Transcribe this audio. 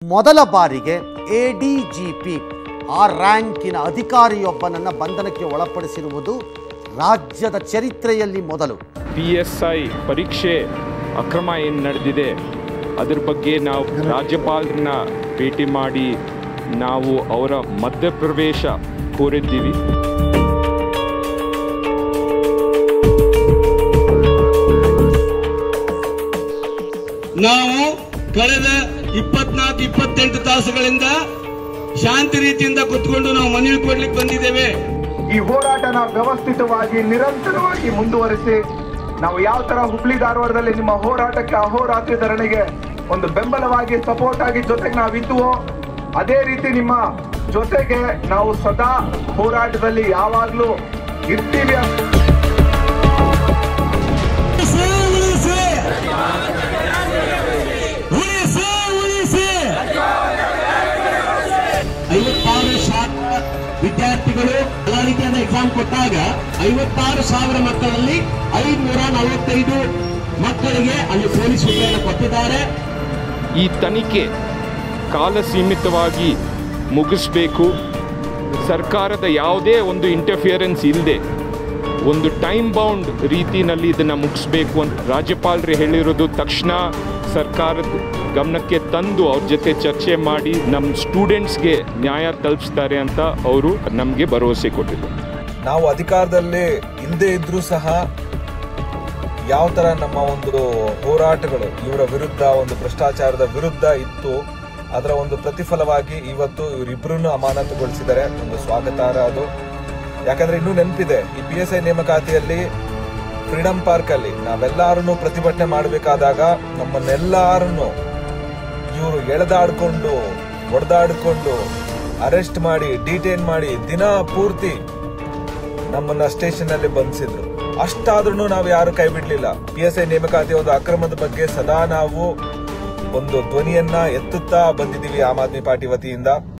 ಮೊದಲ ಬಾರಿಗೆ ಎಡಿಜಿಪಿ ಆ ರ್ಯಾಂಕಿನ ಅಧಿಕಾರಿಯೊಬ್ಬನನ್ನ ಬಂಧನಕ್ಕೆ ಒಳಪಡಿಸಿರುವುದು ರಾಜ್ಯದ ಚರಿತ್ರೆಯಲ್ಲಿ ಮೊದಲು. PSI ಪರೀಕ್ಷೆ ಅಕ್ರಮ ಏನು ನಡೆದಿದೆ ಅದರ ಬಗ್ಗೆ ನಾವು ರಾಜ್ಯಪಾಲರನ್ನ ಭೇಟಿ ಮಾಡಿ ನಾವು ಅವರ ಮಧ್ಯಪ್ರವೇಶ ಕೋರಿದ್ದೀವಿ. ನಾವು ಕಳೆದ 24-28 ತಾಸುಗಳಿಂದ ಶಾಂತಿ ರೀತಿಯಿಂದ ಕುತ್ಕೊಂಡು ನಾವು ಮನವಿ ಕೊಡ್ಲಿಕ್ಕೆ ಬಂದಿದ್ದೇವೆ. ಈ ಹೋರಾಟನ ವ್ಯವಸ್ಥಿತವಾಗಿ ನಿರಂತರವಾಗಿ ಮುಂದುವರಿಸಿ ನಾವು ಯಾವ ತರ ಹುಬ್ಳಿ ಧಾರವಾಡದಲ್ಲಿ ನಿಮ್ಮ ಹೋರಾಟಕ್ಕೆ ಅಹೋರಾತ್ರಿ ಧರಣಿಗೆ ಒಂದು ಬೆಂಬಲವಾಗಿ ಸಪೋರ್ಟ್ ಆಗಿ ಜೊತೆಗೆ ನಾವಿದ್ದುವೋ ಅದೇ ರೀತಿ ನಿಮ್ಮ ಜೊತೆಗೆ ನಾವು ಸದಾ ಹೋರಾಟದಲ್ಲಿ ಯಾವಾಗ್ಲೂ ಇರ್ತೀವಿ. ವಿದ್ಯಾರ್ಥಿಗಳು ಎಲ್ಲ ರೀತಿಯಾದ ಎಕ್ಸಾಮ್ ಕೊಟ್ಟಾಗ 56,000 ಮಕ್ಕಳಲ್ಲಿ 545 ಮಕ್ಕಳಿಗೆ ಅಲ್ಲಿ ಪೊಲೀಸ್ ಹುದ್ದೆಯನ್ನು ಕೊಟ್ಟಿದ್ದಾರೆ. ಈ ತನಿಖೆ ಕಾಲ ಸೀಮಿತವಾಗಿ ಮುಗಿಸಬೇಕು. ಸರ್ಕಾರದ ಯಾವುದೇ ಒಂದು ಇಂಟರ್ಫಿಯರೆನ್ಸ್ ಇಲ್ಲದೆ ಒಂದು ಟೈಮ್ ಬೌಂಡ್ ರೀತಿಯಲ್ಲಿ ಇದನ್ನು ಮುಗಿಸ್ಬೇಕು ಅಂತ ರಾಜ್ಯಪಾಲರು ಹೇಳಿರೋದು ತಕ್ಷಣ ಸರ್ಕಾರದ ಗಮನಕ್ಕೆ ತಂದು ಅವ್ರ ಜೊತೆ ಚರ್ಚೆ ಮಾಡಿ ನಮ್ಮ ಸ್ಟೂಡೆಂಟ್ಸ್ಗೆ ನ್ಯಾಯ ತಲುಪಿಸ್ತಾರೆ ಅಂತ ಅವರು ನಮಗೆ ಭರವಸೆ ಕೊಟ್ಟಿದ್ದಾರೆ. ನಾವು ಅಧಿಕಾರದಲ್ಲಿ ಇಲ್ಲದೆ ಇದ್ರೂ ಸಹ ಯಾವ ಥರ ನಮ್ಮ ಒಂದು ಹೋರಾಟಗಳು ಇವರ ವಿರುದ್ಧ ಒಂದು ಭ್ರಷ್ಟಾಚಾರದ ವಿರುದ್ಧ ಇತ್ತು ಅದರ ಒಂದು ಪ್ರತಿಫಲವಾಗಿ ಇವತ್ತು ಇವರಿಬ್ಬರನ್ನು ಅಮಾನತುಗೊಳಿಸಿದ್ದಾರೆ. ಒಂದು ಸ್ವಾಗತಾರ್ಹ ಅದು. ಯಾಕಂದ್ರೆ ಇನ್ನೂ ನೆನಪಿದೆ ಈ PSI ನೇಮಕಾತಿಯಲ್ಲಿ ಫ್ರೀಡಂ ಪಾರ್ಕಲ್ಲಿ ನಾವೆಲ್ಲರೂ ಪ್ರತಿಭಟನೆ ಮಾಡಬೇಕಾದಾಗ ನಮ್ಮನ್ನೆಲ್ಲರನ್ನು ಇವರು ಎಳೆದಾಡ್ಕೊಂಡು ಹೊಡೆದಾಡ್ಕೊಂಡು ಅರೆಸ್ಟ್ ಮಾಡಿ ಡಿಟೈನ್ ಮಾಡಿ ದಿನ ಪೂರ್ತಿ ನಮ್ಮನ್ನ ಸ್ಟೇಷನ್ ಅಲ್ಲಿ ಬಂಧಿಸಿದ್ರು. ಅಷ್ಟಾದ್ರೂ ನಾವು ಯಾರು ಕೈ ಬಿಡ್ಲಿಲ್ಲ. PSI ನೇಮಕಾತಿ ಒಂದು ಅಕ್ರಮದ ಬಗ್ಗೆ ಸದಾ ನಾವು ಒಂದು ಧ್ವನಿಯನ್ನ ಎತ್ತುತ್ತಾ ಬಂದಿದ್ದೀವಿ ಆಮ್ ಆದ್ಮಿ ಪಾರ್ಟಿ ವತಿಯಿಂದ.